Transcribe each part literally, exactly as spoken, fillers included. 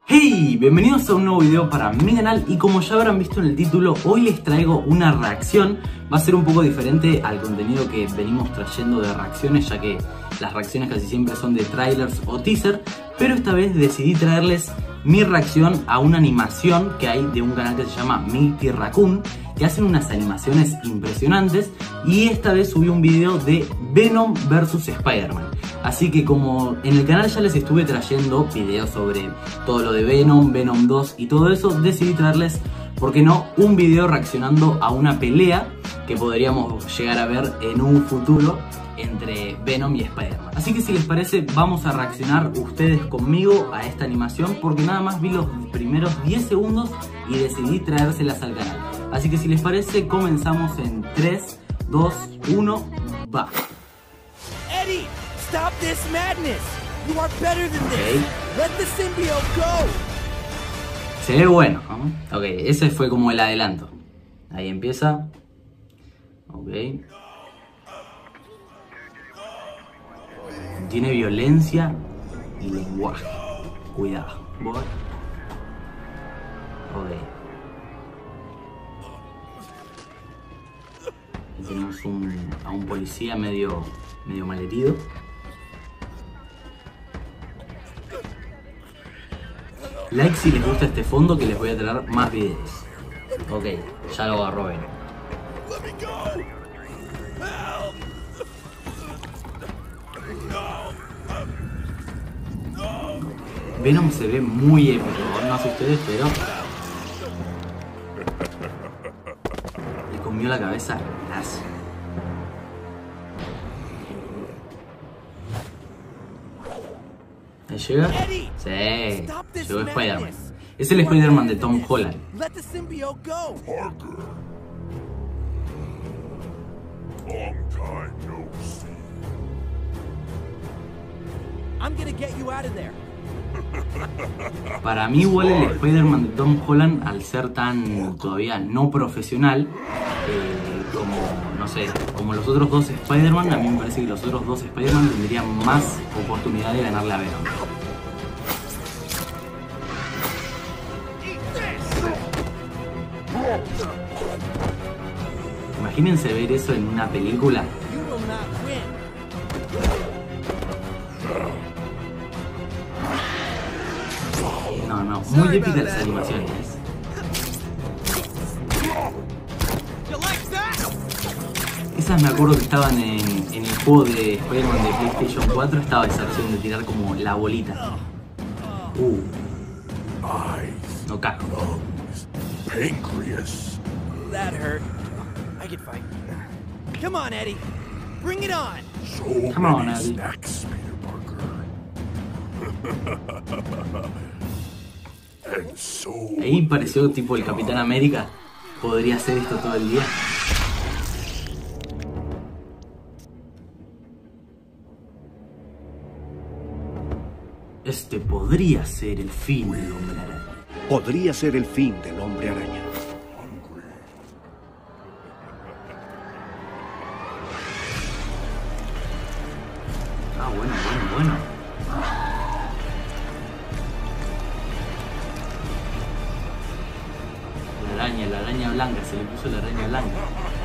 Hey, bienvenidos a un nuevo video para mi canal y como ya habrán visto en el título, hoy les traigo una reacción. Va a ser un poco diferente al contenido que venimos trayendo de reacciones, ya que las reacciones casi siempre son de trailers o teaser, pero esta vez decidí traerles mi reacción a una animación que hay de un canal que se llama Mighty Raccoon, que hacen unas animaciones impresionantes, y esta vez subí un video de Venom versus Spider-Man. Así que como en el canal ya les estuve trayendo videos sobre todo lo de Venom, Venom dos y todo eso, decidí traerles, ¿por qué no?, un video reaccionando a una pelea que podríamos llegar a ver en un futuro entre Venom y Spider-Man. Así que si les parece, vamos a reaccionar ustedes conmigo a esta animación, porque nada más vi los primeros diez segundos y decidí traérselas al canal. Así que si les parece, comenzamos en tres, dos, uno, va. Eddie, stop this madness. You are better than Okay. this. Let the symbiote go. Se ve bueno, ¿no? Ok, ese fue como el adelanto. Ahí empieza. Ok. Tiene violencia y lenguaje. Cuidado. Voy. Ok. Y tenemos un, a un policía medio, medio malherido. Like si les gusta este fondo, que les voy a traer más videos. Ok, ya lo agarró Venom. Let me go. Help. Venom se ve muy épico, no sé ustedes, pero le comió la cabeza así. ¿Ahí llega? Sí, llegó Spider-Man. Es el Spider-Man de Tom Holland. Let the symbiote go. Parker. Long time no see. I'm gonna get you out of there. Para mí igual el Spider-Man de Tom Holland, al ser tan todavía no profesional, eh, como, no sé, como los otros dos Spider-Man, a mí me parece que los otros dos Spider-Man tendrían más oportunidad de ganarle a Venom. Imagínense ver eso en una película. You will not win. No, no, muy épicas las animaciones. You like that? Esas me acuerdo que estaban en, en el juego de Spider-Man de PlayStation cuatro, estaba esa acción de tirar como la bolita. Uh, Eyes, no cago. lungs, pancreas. That hurt. I can fight. Come on, Eddie. Bring it on. So Come on, many Eddie. snacks, Peter Parker. And so Ahí pareció tipo el Capitán América. Podría hacer esto todo el día. Este podría ser el fin del Hombre Araña. Podría ser el fin del Hombre Araña. hungry. Ah, bueno, bueno, bueno. La araña, la araña blanca, se le puso la araña blanca.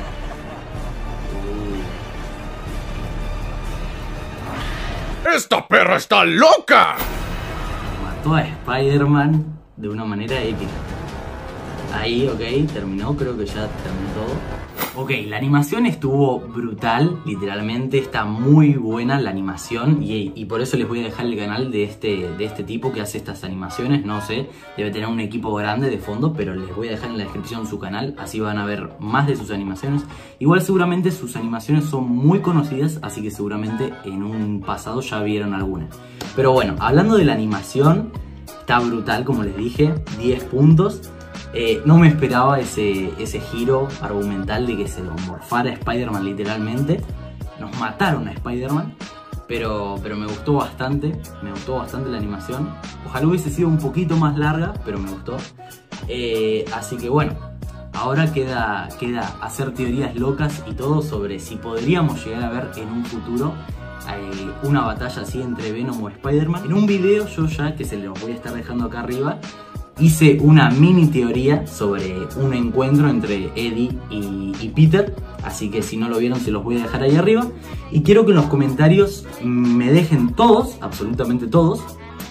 Uh, ¡Esta perra está loca! mató a Spider-Man de una manera épica. Ahí, ok, terminó, creo que ya terminó todo. Ok, la animación estuvo brutal, literalmente está muy buena la animación, y, y por eso les voy a dejar el canal de este, de este tipo que hace estas animaciones. No sé, debe tener un equipo grande de fondo, pero les voy a dejar en la descripción su canal, así van a ver más de sus animaciones. Igual seguramente sus animaciones son muy conocidas, así que seguramente en un pasado ya vieron algunas. Pero bueno, hablando de la animación, está brutal, como les dije, diez puntos. Eh, no me esperaba ese, ese giro argumental de que se lo morfara a Spider-Man literalmente. Nos mataron a Spider-Man, pero, pero me gustó bastante, me gustó bastante la animación. Ojalá hubiese sido un poquito más larga, pero me gustó. Eh, así que bueno, ahora queda, queda hacer teorías locas y todo sobre si podríamos llegar a ver en un futuro eh, una batalla así entre Venom o Spider-Man. En un video yo ya, que se los voy a estar dejando acá arriba, hice una mini teoría sobre un encuentro entre Eddie y, y Peter. Así que si no lo vieron se los voy a dejar ahí arriba. Y quiero que en los comentarios me dejen todos, absolutamente todos,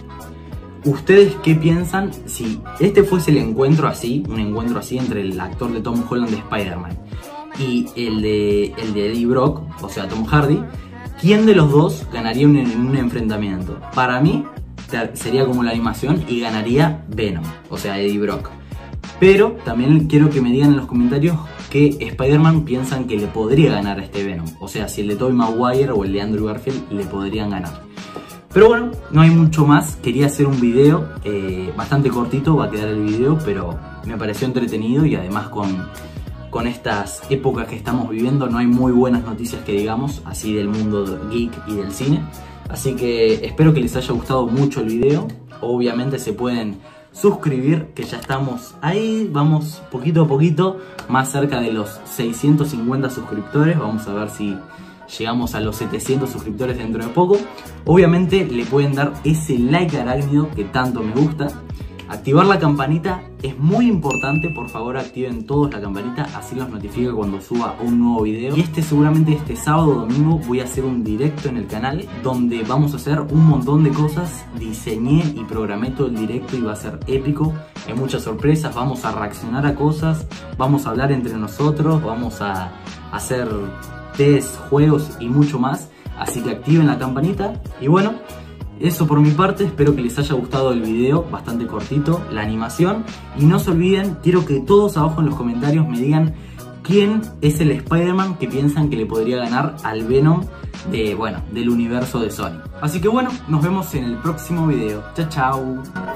¿ustedes qué piensan si este fuese el encuentro así, un encuentro así entre el actor de Tom Holland de Spider-Man y el de, el de Eddie Brock, o sea Tom Hardy? ¿Quién de los dos ganaría un, en un enfrentamiento? Para mí sería como la animación y ganaría Venom, o sea Eddie Brock. Pero también quiero que me digan en los comentarios qué Spider-Man piensan que le podría ganar a este Venom. O sea, si el de Tobey Maguire o el de Andrew Garfield le podrían ganar. Pero bueno, no hay mucho más. Quería hacer un video eh, bastante cortito, va a quedar el video, pero me pareció entretenido y además con, con estas épocas que estamos viviendo no hay muy buenas noticias que digamos, así del mundo geek y del cine. Así que espero que les haya gustado mucho el video. Obviamente se pueden suscribir, que ya estamos ahí, vamos poquito a poquito, más cerca de los seiscientos cincuenta suscriptores. Vamos a ver si llegamos a los setecientos suscriptores dentro de poco. Obviamente le pueden dar ese like arácnido que tanto me gusta. Activar la campanita es muy importante, por favor activen todos la campanita, así los notifica cuando suba un nuevo video. Y este seguramente este sábado o domingo voy a hacer un directo en el canal donde vamos a hacer un montón de cosas. Diseñé y programé todo el directo y va a ser épico, hay muchas sorpresas, vamos a reaccionar a cosas, vamos a hablar entre nosotros, vamos a hacer test, juegos y mucho más. Así que activen la campanita y bueno, eso por mi parte, espero que les haya gustado el video, bastante cortito, la animación. Y no se olviden, quiero que todos abajo en los comentarios me digan quién es el Spider-Man que piensan que le podría ganar al Venom de, bueno, del universo de Sony. Así que bueno, nos vemos en el próximo video. Chao, chao.